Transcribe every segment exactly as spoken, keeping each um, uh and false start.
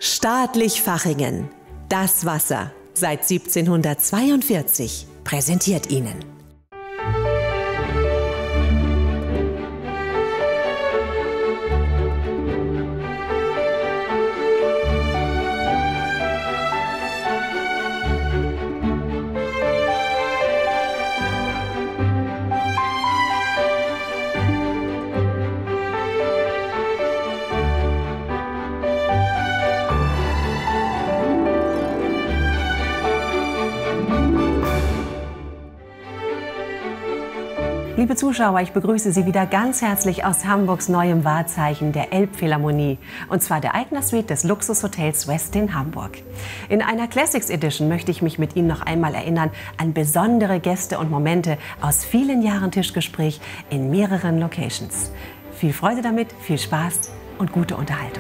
Staatlich Fachingen. Das Wasser seit siebzehnhundertzweiundvierzig präsentiert Ihnen. Liebe Zuschauer, ich begrüße Sie wieder ganz herzlich aus Hamburgs neuem Wahrzeichen, der Elbphilharmonie, und zwar der Eigner Suite des Luxushotels Westin Hamburg. In einer Classics Edition möchte ich mich mit Ihnen noch einmal erinnern an besondere Gäste und Momente aus vielen Jahren Tischgespräch in mehreren Locations. Viel Freude damit, viel Spaß und gute Unterhaltung.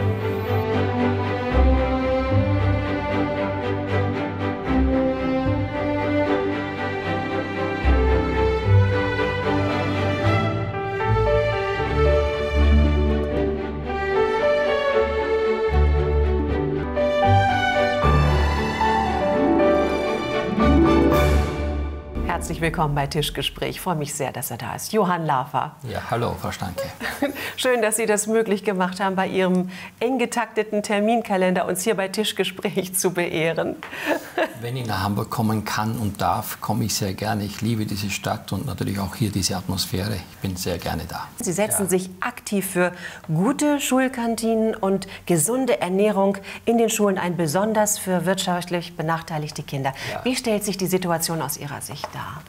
Herzlich willkommen bei Tischgespräch. Ich freue mich sehr, dass er da ist. Johann Lafer. Ja, hallo, Frau Stanke. Schön, dass Sie das möglich gemacht haben, bei Ihrem eng getakteten Terminkalender uns hier bei Tischgespräch zu beehren. Wenn ich nach Hamburg kommen kann und darf, komme ich sehr gerne. Ich liebe diese Stadt und natürlich auch hier diese Atmosphäre. Ich bin sehr gerne da. Sie setzen ja. sich aktiv für gute Schulkantinen und gesunde Ernährung in den Schulen ein, besonders für wirtschaftlich benachteiligte Kinder. Ja. Wie stellt sich die Situation aus Ihrer Sicht dar?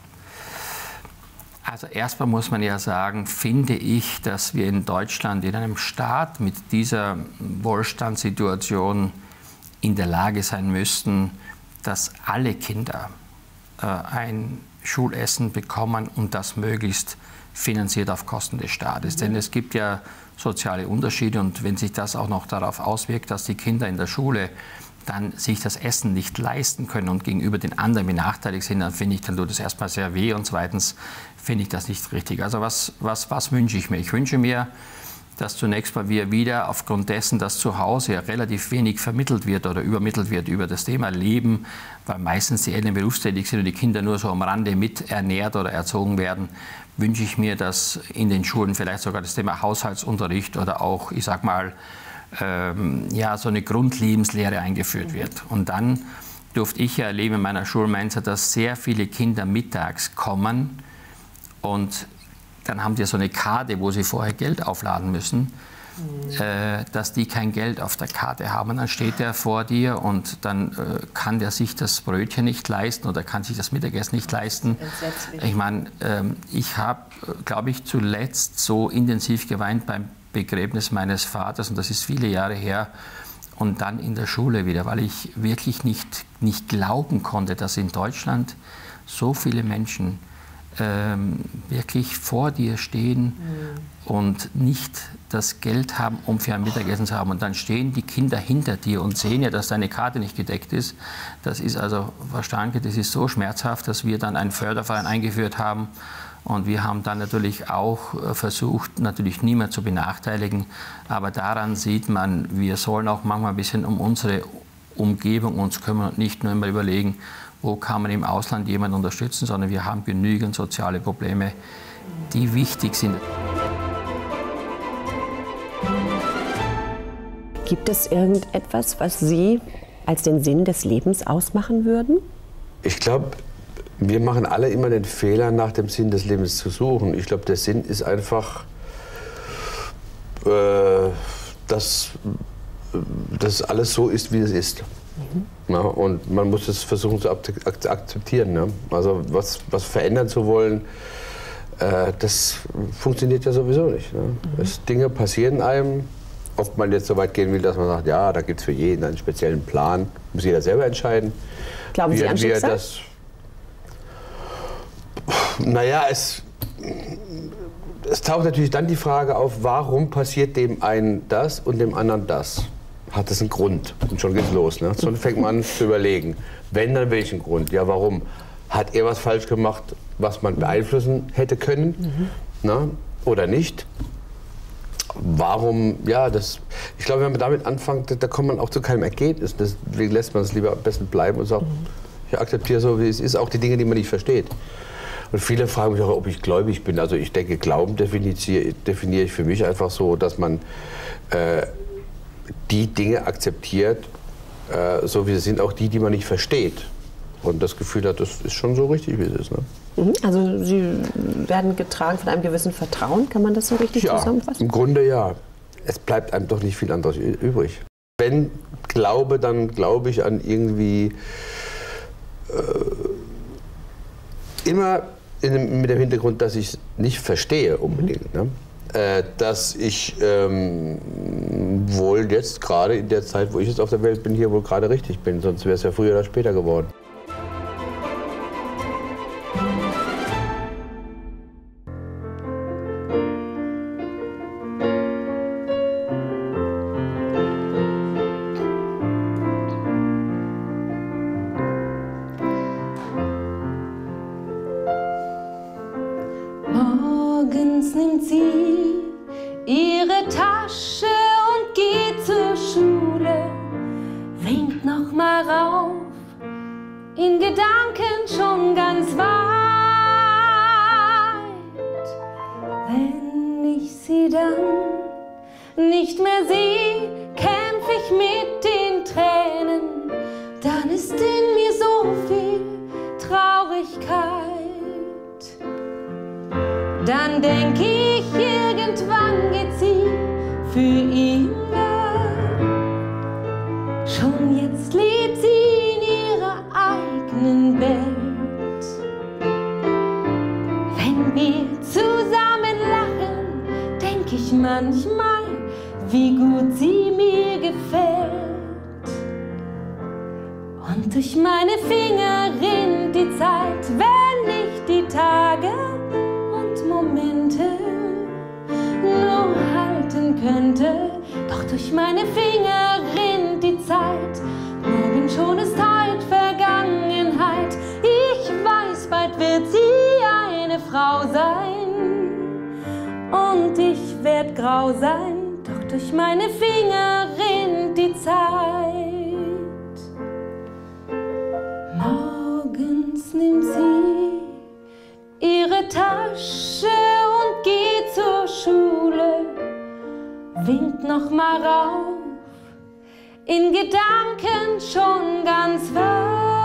Also erstmal muss man ja sagen, finde ich, dass wir in Deutschland, in einem Staat mit dieser Wohlstandssituation in der Lage sein müssten, dass alle Kinder äh, ein Schulessen bekommen und das möglichst finanziert auf Kosten des Staates. Mhm. Denn es gibt ja soziale Unterschiede und wenn sich das auch noch darauf auswirkt, dass die Kinder in der Schule dann sich das Essen nicht leisten können und gegenüber den anderen benachteiligt sind, dann finde ich, dann tut es erstmal sehr weh und zweitens finde ich das nicht richtig. Also was, was, was wünsche ich mir? Ich wünsche mir, dass zunächst mal wir wieder aufgrund dessen, dass zu Hause ja relativ wenig vermittelt wird oder übermittelt wird über das Thema Leben, weil meistens die Eltern berufstätig sind und die Kinder nur so am Rande mit ernährt oder erzogen werden, wünsche ich mir, dass in den Schulen vielleicht sogar das Thema Haushaltsunterricht oder auch, ich sag mal, ähm, ja, so eine Grundlebenslehre eingeführt wird. Und dann durfte ich ja erleben in meiner Schulmensa, dass sehr viele Kinder mittags kommen und dann haben die so eine Karte, wo sie vorher Geld aufladen müssen, mhm. äh, dass die kein Geld auf der Karte haben. Und dann steht der vor dir und dann äh, kann der sich das Brötchen nicht leisten oder kann sich das Mittagessen nicht leisten. Ich meine, ähm, ich habe, glaube ich, zuletzt so intensiv geweint beim Begräbnis meines Vaters, und das ist viele Jahre her, und dann in der Schule wieder, weil ich wirklich nicht, nicht glauben konnte, dass in Deutschland so viele Menschen ähm, wirklich vor dir stehen mhm. und nicht das Geld haben, um für ein Mittagessen zu haben. Und dann stehen die Kinder hinter dir und sehen ja, dass deine Karte nicht gedeckt ist. Das ist also, Frau Stanke, das ist so schmerzhaft, dass wir dann einen Förderverein eingeführt haben. Und wir haben dann natürlich auch versucht, natürlich niemand zu benachteiligen. Aber daran sieht man, wir sollen auch manchmal ein bisschen um unsere Umgebung uns kümmern und nicht nur immer überlegen, wo kann man im Ausland jemanden unterstützen, sondern wir haben genügend soziale Probleme, die wichtig sind. Gibt es irgendetwas, was Sie als den Sinn des Lebens ausmachen würden? Ich glaube, wir machen alle immer den Fehler, nach dem Sinn des Lebens zu suchen. Ich glaube, der Sinn ist einfach, äh, dass, dass alles so ist, wie es ist. Mhm. Ja, und man muss es versuchen zu akzeptieren. Ja? Also was, was verändern zu wollen, äh, das funktioniert ja sowieso nicht. Ne? Mhm. Es, Dinge passieren einem, ob man jetzt so weit gehen will, dass man sagt, ja, da gibt es für jeden einen speziellen Plan, muss jeder selber entscheiden. Glauben Sie an Schicksal? Naja, es, es taucht natürlich dann die Frage auf, warum passiert dem einen das und dem anderen das? Hat das einen Grund? Und schon geht's los. Ne? Schon fängt man an zu überlegen. Wenn, dann welchen Grund? Ja, warum? Hat er was falsch gemacht, was man beeinflussen hätte können? Mhm. Na, oder nicht? warum, ja, das, ich glaube, wenn man damit anfängt, da, da kommt man auch zu keinem Ergebnis. Deswegen lässt man es lieber am besten bleiben und sagt, mhm. ich akzeptiere so, wie es ist, auch die Dinge, die man nicht versteht. Und viele fragen mich auch, ob ich gläubig bin. Also ich denke, Glauben definiere, definiere ich für mich einfach so, dass man äh, die Dinge akzeptiert, äh, so wie sie sind, auch die, die man nicht versteht. Und das Gefühl hat, das ist schon so richtig, wie es ist. Ne? Also Sie werden getragen von einem gewissen Vertrauen, kann man das so richtig ja, zusammenfassen? Im Grunde ja. Es bleibt einem doch nicht viel anderes übrig. Wenn Glaube, dann glaube ich an irgendwie äh, immer in, mit dem Hintergrund, dass ich es nicht verstehe unbedingt. Ne? Äh, dass ich ähm, wohl jetzt gerade in der Zeit, wo ich jetzt auf der Welt bin, hier wohl gerade richtig bin. Sonst wäre es ja früher oder später geworden. Morgens nimmt sie ihre Tasche und geht zur Schule, winkt noch mal rauf, in Gedanken schon ganz weit. Wenn ich sie dann nicht mehr sehe, kämpf ich mit den Tränen, dann ist in mir so viel Traurigkeit. Dann denk ich, irgendwann geht sie für immer. Schon jetzt lebt sie in ihrer eigenen Welt. Wenn wir zusammen lachen, denk ich manchmal, wie gut sie mir gefällt. Und durch meine Finger rinnt die Zeit, wenn ich die Tage Momente nur halten könnte, doch durch meine Finger rinnt die Zeit. Morgen schon ist heute Vergangenheit. Ich weiß, bald wird sie eine Frau sein und ich werd grau sein, doch durch meine Finger rinnt die Zeit. Morgens nimmt sie ihre Tasche und geht zur Schule, winkt noch mal rauf, in Gedanken schon ganz weit.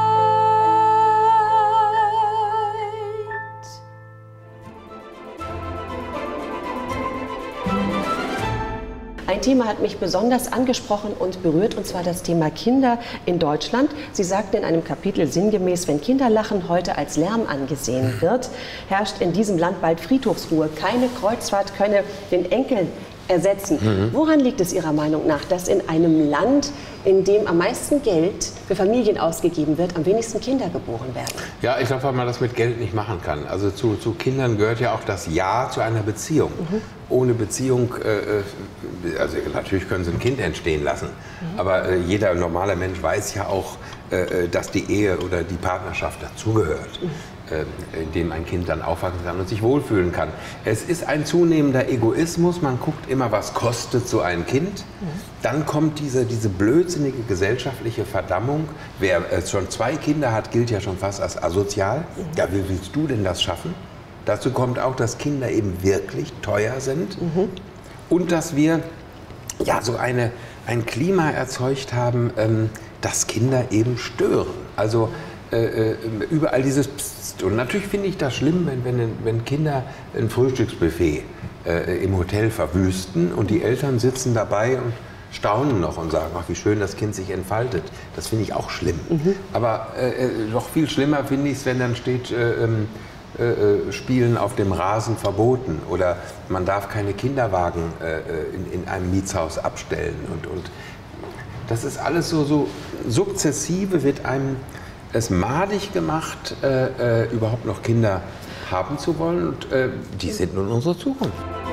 Ein Thema hat mich besonders angesprochen und berührt, und zwar das Thema Kinder in Deutschland. Sie sagten in einem Kapitel sinngemäß, wenn Kinderlachen heute als Lärm angesehen wird, herrscht in diesem Land bald Friedhofsruhe. Keine Kreuzfahrt könne den Enkel ersetzen. Mhm. Woran liegt es Ihrer Meinung nach, dass in einem Land, in dem am meisten Geld für Familien ausgegeben wird, am wenigsten Kinder geboren werden? Ja, ich glaube, weil man das mit Geld nicht machen kann. Also zu, zu Kindern gehört ja auch das Ja zu einer Beziehung. Mhm. Ohne Beziehung, äh, also natürlich können Sie ein Kind entstehen lassen, mhm. aber äh, jeder normale Mensch weiß ja auch, äh, dass die Ehe oder die Partnerschaft dazugehört. Mhm. In dem ein Kind dann aufwachsen kann und sich wohlfühlen kann. Es ist ein zunehmender Egoismus. Man guckt immer, was kostet so ein Kind. Dann kommt diese, diese blödsinnige gesellschaftliche Verdammung. Wer schon zwei Kinder hat, gilt ja schon fast als asozial. Ja, wie willst du denn das schaffen? Dazu kommt auch, dass Kinder eben wirklich teuer sind. Mhm. Und dass wir ja, so eine, ein Klima erzeugt haben, ähm, dass Kinder eben stören. Also äh, überall dieses Psst. Und natürlich finde ich das schlimm, wenn, wenn, wenn Kinder ein Frühstücksbuffet äh, im Hotel verwüsten und die Eltern sitzen dabei und staunen noch und sagen, ach, wie schön das Kind sich entfaltet. Das finde ich auch schlimm. Mhm. Aber äh, noch viel schlimmer finde ich es, wenn dann steht, äh, äh, Spielen auf dem Rasen verboten oder man darf keine Kinderwagen äh, in, in einem Mietshaus abstellen. Und, und das ist alles so, so sukzessive, wird einem es madig gemacht, äh, äh, überhaupt noch Kinder haben zu wollen. Und äh, die sind nun unsere Zukunft.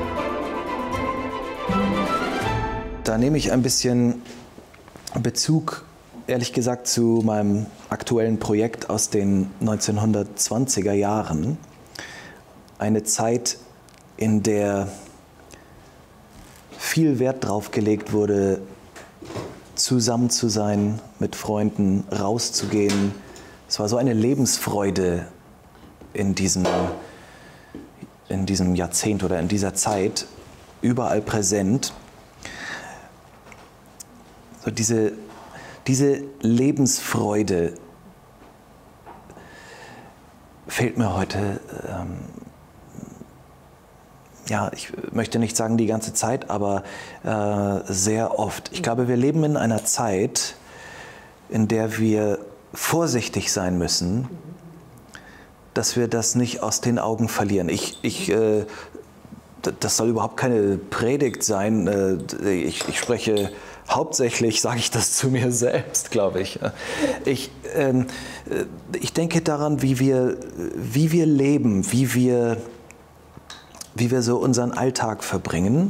Da nehme ich ein bisschen Bezug, ehrlich gesagt, zu meinem aktuellen Projekt aus den neunzehnhundertzwanziger Jahren. Eine Zeit, in der viel Wert drauf gelegt wurde, zusammen zu sein, mit Freunden rauszugehen. Es war so eine Lebensfreude in diesem, in diesem Jahrzehnt oder in dieser Zeit, überall präsent. So diese, diese Lebensfreude fehlt mir heute, ähm, ja, ich möchte nicht sagen die ganze Zeit, aber äh, sehr oft. Ich glaube, wir leben in einer Zeit, in der wir vorsichtig sein müssen, dass wir das nicht aus den Augen verlieren. Ich, ich, äh, das soll überhaupt keine Predigt sein. Äh, ich, ich spreche hauptsächlich, sage ich das zu mir selbst, glaube ich. Ich, ähm, ich denke daran, wie wir, wie wir leben, wie wir, wie wir so unseren Alltag verbringen.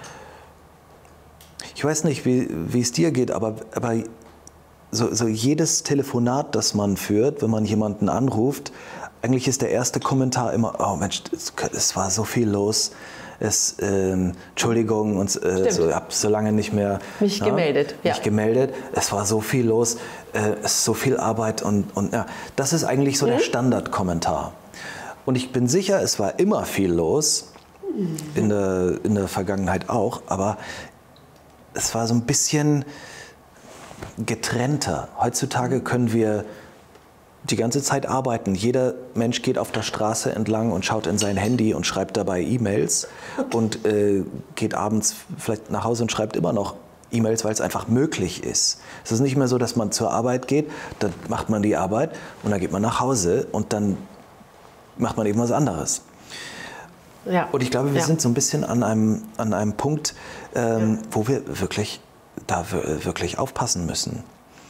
Ich weiß nicht, wie, wie es dir geht, aber, aber so, so jedes Telefonat, das man führt, wenn man jemanden anruft, eigentlich ist der erste Kommentar immer, oh Mensch, es, es war so viel los. Es, ähm, Entschuldigung, und, äh, so, ich habe so lange nicht mehr mich na, gemeldet. Ja. Mich gemeldet. Es war so viel los, äh, es ist so viel Arbeit und, und ja, das ist eigentlich so mhm. der Standardkommentar. Und ich bin sicher, es war immer viel los, mhm. in, der, in der Vergangenheit auch, aber es war so ein bisschen getrennter. Heutzutage können wir die ganze Zeit arbeiten. Jeder Mensch geht auf der Straße entlang und schaut in sein Handy und schreibt dabei E-Mails und äh, geht abends vielleicht nach Hause und schreibt immer noch E-Mails, weil es einfach möglich ist. Es ist nicht mehr so, dass man zur Arbeit geht, dann macht man die Arbeit und dann geht man nach Hause und dann macht man eben was anderes. Ja. Und ich glaube, wir ja. sind so ein bisschen an einem, an einem Punkt, ähm, ja. wo wir wirklich, da wirklich aufpassen müssen.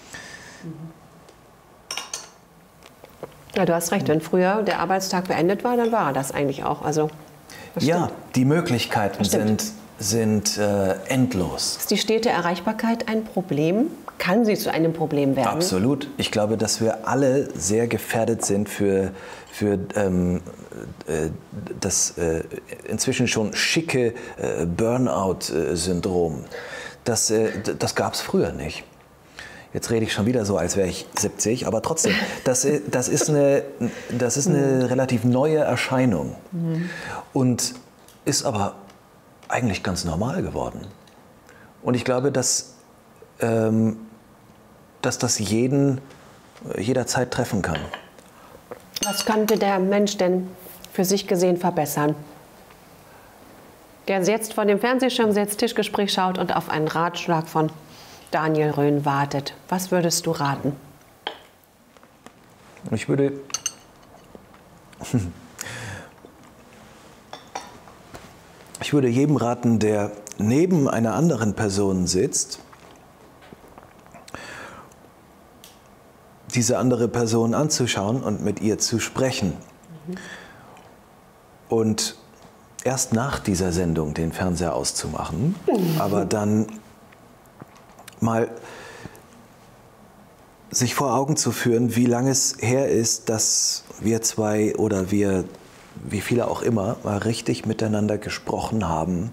Ja, du hast recht, wenn früher der Arbeitstag beendet war, dann war das eigentlich auch. Also, ja, die Möglichkeiten sind, sind äh, endlos. Ist die stete Erreichbarkeit ein Problem? Kann sie zu einem Problem werden? Absolut. Ich glaube, dass wir alle sehr gefährdet sind für, für ähm, äh, das äh, inzwischen schon schicke äh, Burnout-Syndrom. Das, äh, das gab es früher nicht. Jetzt rede ich schon wieder so, als wäre ich siebzig, aber trotzdem, das, das, ist, eine, das ist eine relativ neue Erscheinung und ist aber eigentlich ganz normal geworden. Und ich glaube, dass, ähm, dass das jeden jederzeit treffen kann. Was könnte der Mensch denn für sich gesehen verbessern? Der jetzt vor dem Fernsehschirm sitzt, Tischgespräch schaut und auf einen Ratschlag von Daniel Röhn wartet. Was würdest du raten? Ich würde, ich würde jedem raten, der neben einer anderen Person sitzt, diese andere Person anzuschauen und mit ihr zu sprechen. Mhm. Und erst nach dieser Sendung den Fernseher auszumachen, mhm. aber dann mal sich vor Augen zu führen, wie lange es her ist, dass wir zwei oder wir, wie viele auch immer, mal richtig miteinander gesprochen haben.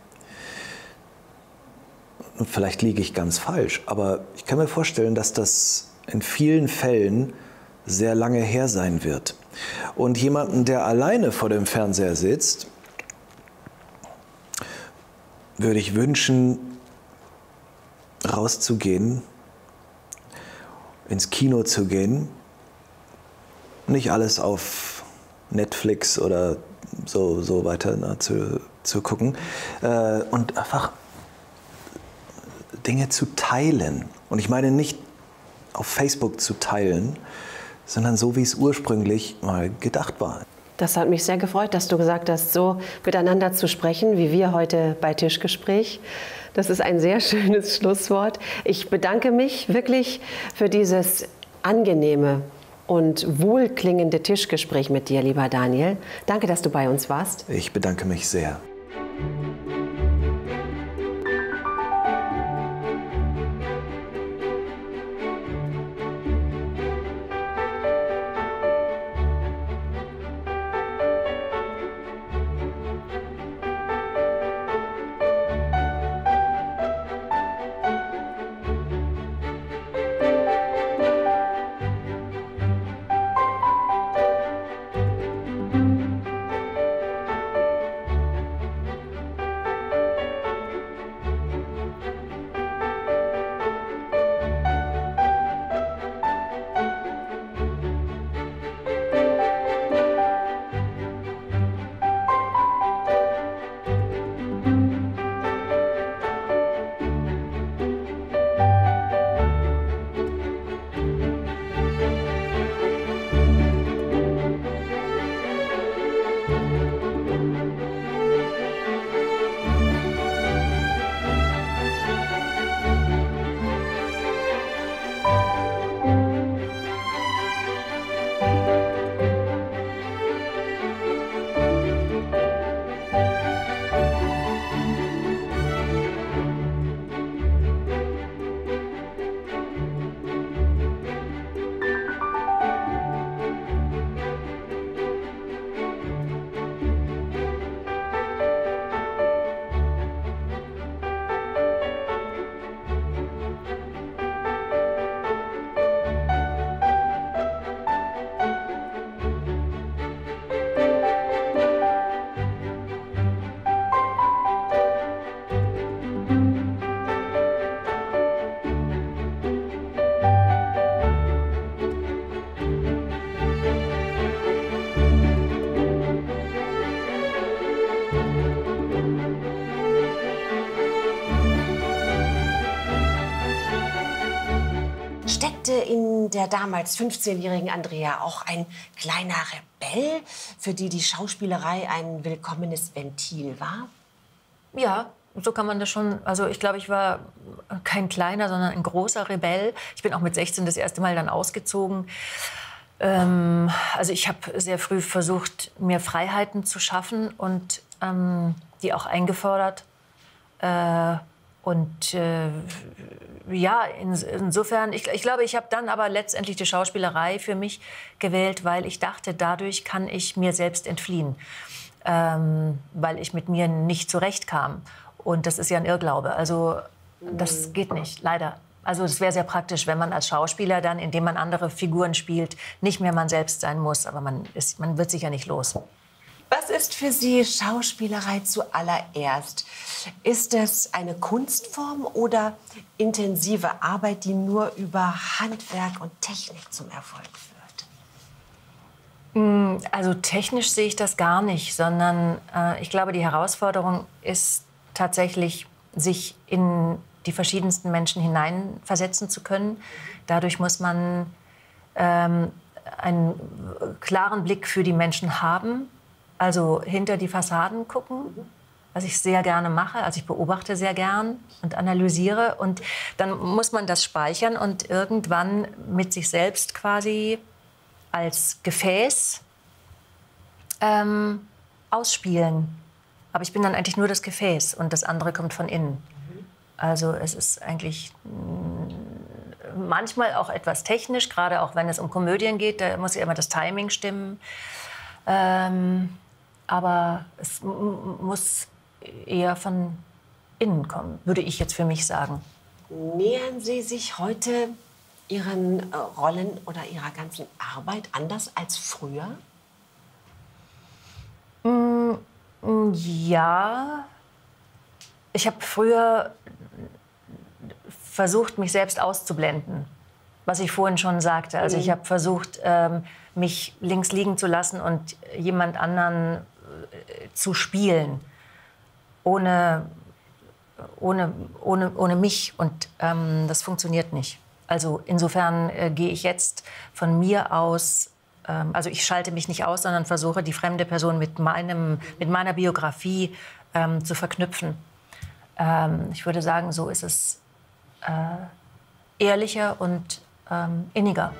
Und vielleicht liege ich ganz falsch, aber ich kann mir vorstellen, dass das in vielen Fällen sehr lange her sein wird. Und jemanden, der alleine vor dem Fernseher sitzt, würde ich wünschen, rauszugehen, ins Kino zu gehen, nicht alles auf Netflix oder so, so weiter na, zu, zu gucken äh, und einfach Dinge zu teilen. Und ich meine nicht auf Facebook zu teilen, sondern so, wie es ursprünglich mal gedacht war. Das hat mich sehr gefreut, dass du gesagt hast, so miteinander zu sprechen, wie wir heute bei Tischgespräch. Das ist ein sehr schönes Schlusswort. Ich bedanke mich wirklich für dieses angenehme und wohlklingende Tischgespräch mit dir, lieber Daniel. Danke, dass du bei uns warst. Ich bedanke mich sehr. Steckte in der damals fünfzehnjährigen Andrea auch ein kleiner Rebell, für die die Schauspielerei ein willkommenes Ventil war? Ja, so kann man das schon. Also ich glaube, ich war kein kleiner, sondern ein großer Rebell. Ich bin auch mit sechzehn das erste Mal dann ausgezogen. Ähm, also ich habe sehr früh versucht, mir Freiheiten zu schaffen und ähm, die auch eingefordert. Äh, und äh, ja, in, insofern, ich, ich glaube, ich habe dann aber letztendlich die Schauspielerei für mich gewählt, weil ich dachte, dadurch kann ich mir selbst entfliehen. Ähm, weil ich mit mir nicht zurechtkam. Und das ist ja ein Irrglaube. Also das geht nicht, leider. Also es wäre sehr praktisch, wenn man als Schauspieler dann, indem man andere Figuren spielt, nicht mehr man selbst sein muss. Aber man, ist, man wird sich ja nicht los. Was ist für Sie Schauspielerei zuallererst? Ist es eine Kunstform oder intensive Arbeit, die nur über Handwerk und Technik zum Erfolg führt? Also technisch sehe ich das gar nicht, sondern äh, ich glaube, die Herausforderung ist tatsächlich, sich in die verschiedensten Menschen hineinversetzen zu können. Dadurch muss man ähm, einen klaren Blick für die Menschen haben, also hinter die Fassaden gucken, was ich sehr gerne mache. Also ich beobachte sehr gern und analysiere. Und dann muss man das speichern und irgendwann mit sich selbst quasi als Gefäß ähm, ausspielen. Aber ich bin dann eigentlich nur das Gefäß und das andere kommt von innen. Also es ist eigentlich mh, manchmal auch etwas technisch, gerade auch wenn es um Komödien geht, da muss ja immer das Timing stimmen. Ähm, aber es muss eher von innen kommen, würde ich jetzt für mich sagen. Nähern Sie sich heute Ihren äh, Rollen oder Ihrer ganzen Arbeit anders als früher? Mm, ja. Ich habe früher versucht, mich selbst auszublenden, was ich vorhin schon sagte. Also ich habe versucht, ähm, mich links liegen zu lassen und jemand anderen äh, zu spielen, ohne, ohne, ohne, ohne mich. Und ähm, das funktioniert nicht. Also insofern äh, gehe ich jetzt von mir aus, ähm, also ich schalte mich nicht aus, sondern versuche, die fremde Person mit, meinem, mit meiner Biografie ähm, zu verknüpfen. Ähm, ich würde sagen, so ist es äh, ehrlicher und ähm, inniger.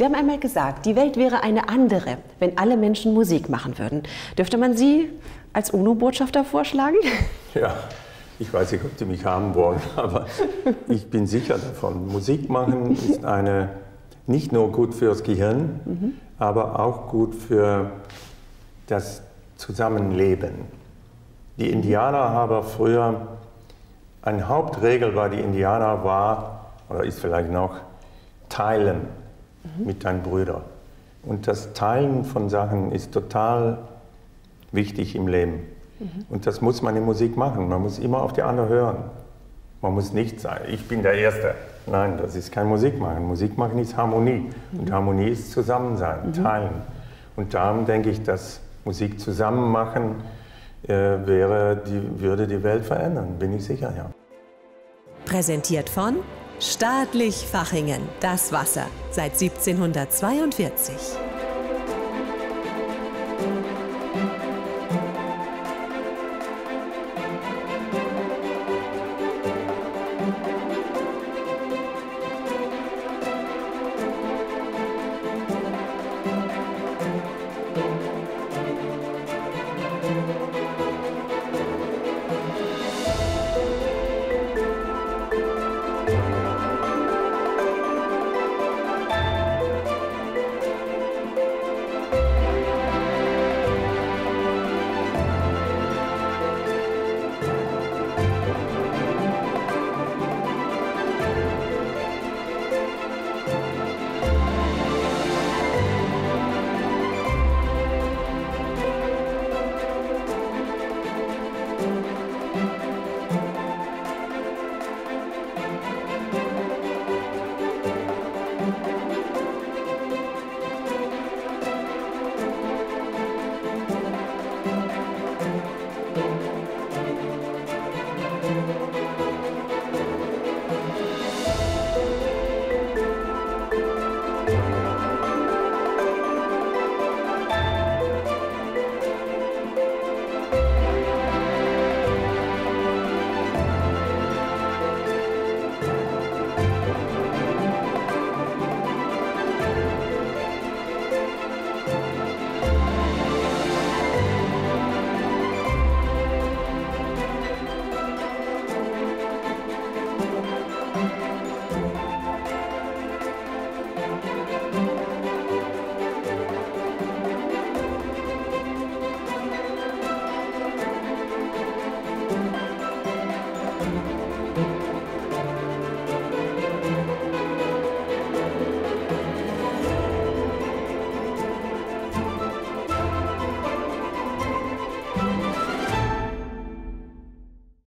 Sie haben einmal gesagt, die Welt wäre eine andere, wenn alle Menschen Musik machen würden. Dürfte man Sie als UNO-Botschafter vorschlagen? Ja, ich weiß nicht, ob Sie mich haben wollen, aber ich bin sicher davon. Musik machen ist eine, nicht nur gut fürs Gehirn, mhm. aber auch gut für das Zusammenleben. Die Indianer haben früher, eine Hauptregel bei den Indianern war, oder ist vielleicht noch, teilen mhm. mit deinen Brüdern. Und das Teilen von Sachen ist total wichtig im Leben. Mhm. Und das muss man in Musik machen. Man muss immer auf die anderen hören. Man muss nicht sagen, ich bin der Erste. Nein, das ist kein Musik machen. Musik machen ist Harmonie. Mhm. Und Harmonie ist Zusammensein, mhm. teilen. Und darum denke ich, dass Musik zusammen machen äh, wäre, die, würde die Welt verändern, bin ich sicher, ja. Präsentiert von Staatlich Fachingen, das Wasser, seit siebzehnhundertzweiundvierzig.